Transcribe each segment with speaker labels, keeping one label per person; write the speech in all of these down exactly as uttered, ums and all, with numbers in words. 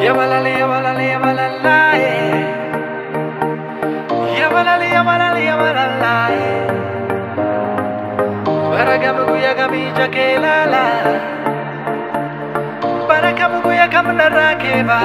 Speaker 1: Yabalali yabalali yabalala Yabalali yabalali yabalala Barakamu guya kami jakelala Barakamu guya kamnara keba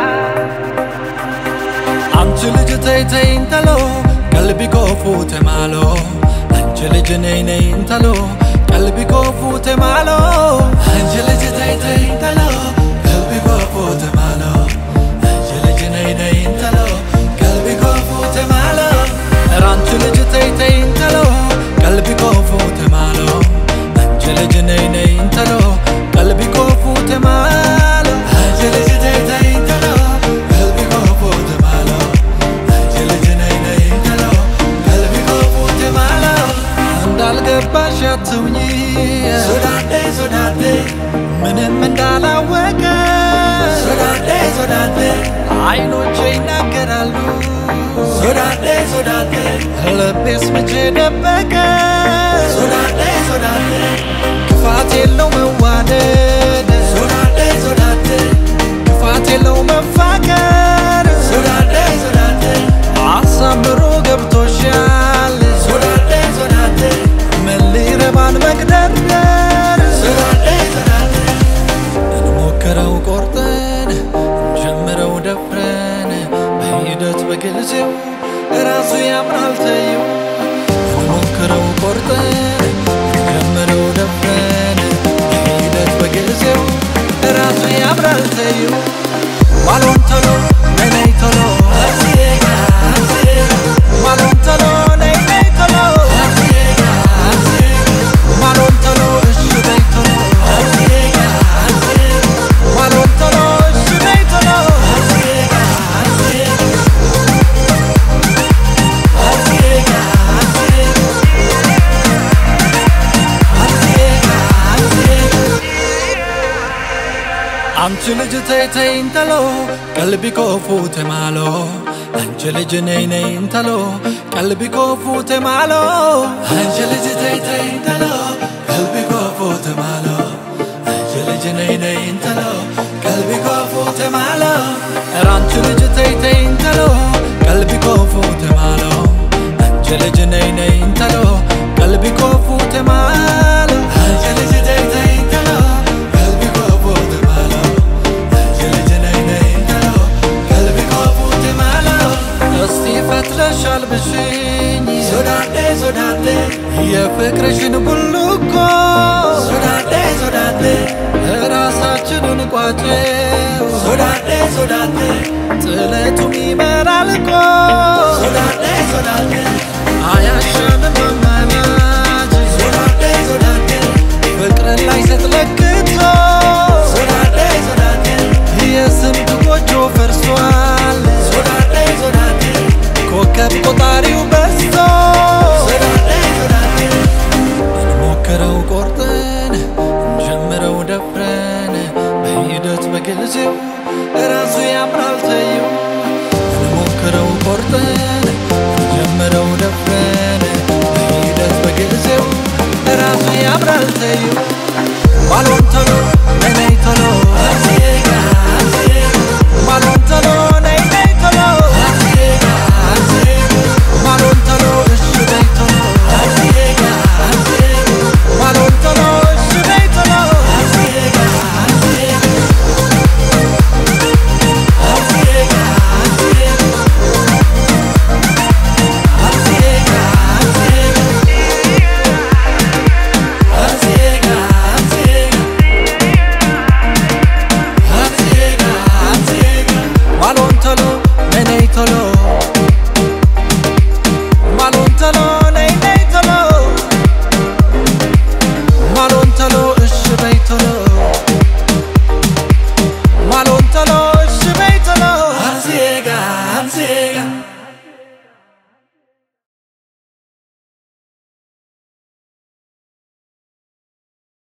Speaker 1: Anchuli jitay intalo Kalbi ko fute malo Anchuli jinay intalo Kalbi ko fute malo Anchuli jitay intalo Kalbi ko fute malo Anchuli jinay intalo Kalbi ko fute malo Anchuli jitay intalo Kalbi ko fute malo Anchuli jinay intalo Kalbi ko fute malo Anchuli jitay intalo Kalbi ko fute malo Anchuli jinay intalo Kalbi ko fute malo Andal gebash atuni Sodade sodade Menem mendala weka Sodade sodade Aynoche inagaralu Sodade sodade Lebes mejidebeka Sodade sodade Kifat yellow mewaded Sodade sodade Kifat yellow mefakar Sodade sodade Asamro ገብቶሻል Sodade sodade Meliraban magdadar Sodade sodade እንሞክረው ቆርጠን ጀምረው ደፍረን በሂደት በግልጽው ራሱ ያምራል ተይው እንሞክረው ቆርጠን ጀምረው ደፍረን በሂደት በግልጽው ራሱ ያምራል ተይው ማሎን ቶሎ ነይ ቶሎ አሲጋ አሲጋ ማሎን ቶሎ ነይ ነይ ቶሎ አሲጋ አሲጋ ማሎን ቶሎ እሺ ነይ ቶሎ አሲጋ አሲጋ ማሎን ቶሎ እሺ ነይ ቶሎ አሲጋ አሲጋ አሲጋ አሲጋ አሲጋ አንቺ ልጅ ተይ ተይ እንተሎ ቀልቢ ኮ ፉቴ ማሎ አንቺ ልጅ ነይ ነይ እንተሎ ቀልቢ ኮ ፉቴ ማሎ አንቺ ልጅ ተይ ተይ እንተሎ ቀልቢ ኮ ፉቴ ማሎ አንቺ ልጅ ነይ ነይ እንተሎ ቀልቢ ኮ ፉቴ ማሎ አንቺ ልጅ ተይ ተይ እንተሎ ቀልቢ ኮ ፉቴ ማሎ አንቺ ልጅ ነይ ነይ እንተሎ ቀልቢ ኮ ፉቴ ማሎ አንቺ ልጅ ተይ ተይ እንተሎ ቀልቢ ኮ ፉቴ ማሎ አንቺ ልጅ ነይ ነይ እንተሎ ቀልቢ ኮ ፉቴ ማሎ እስቲ ፈትለሽ አልብሽኝ ሶዳዴ ሶዳዴ የፍቅርሽን ቡልኮ ሶዳዴ ሶዳዴ ራሳችንን ቋጨው ሶዳዴ ሶዳዴ ጥለቱም ይመራል እኮ ሶዳዴ ሶዳዴ አያሻንም አማላጅ ሶዳዴ ሶዳዴ ፍቅርን ላይ ስትለክቶ ሶዳዴ ሶዳዴ የስንት ጎጆ ፈርሷል ሶዳዴ ሶዳዴ ኮከብ ቆጣሪው በዝቶ ሶዳዴ ሶዳዴ እንሞክረው ቆርጠን እንጀምረው ደፍረን በሂደት በግልጽው ራሱ ያምራል ተይው እንሞክረው ቆርጠን እንጀምረው ደፍረን በሂደት በግልጽው ራሱ ያምራል ተይው ማሎን ቶሎ